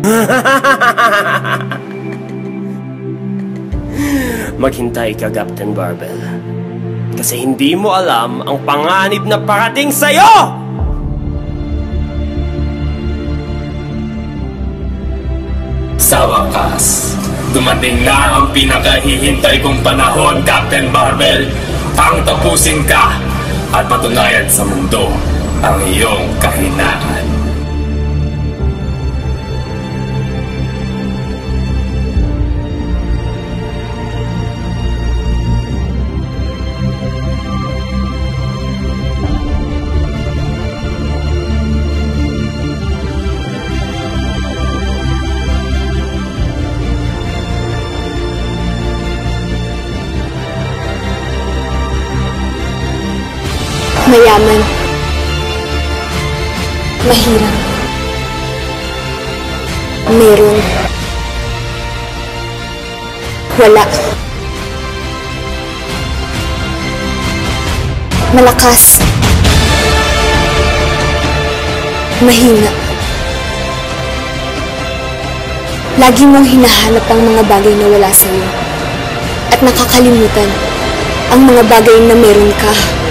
Maghintay ka, Captain Barbell. Kasi hindi mo alam ang panganib na parating sa'yo! Sa wakas, dumating na ang pinakahihintay kong panahon, Captain Barbell. Ang tapusin ka at patunayan sa mundo ang iyong kahinaan. Mayaman, mahirap, meron, wala, malakas, mahina. Lagi mong hinahanap ang mga bagay na wala sa'yo at nakakalimutan ang mga bagay na meron ka.